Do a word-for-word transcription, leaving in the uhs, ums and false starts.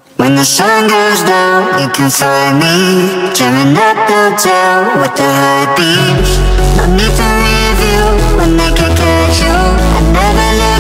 When the sun goes down, you can find me jamming up downtown with the high beams. No need to leave you when they can catch you. I never let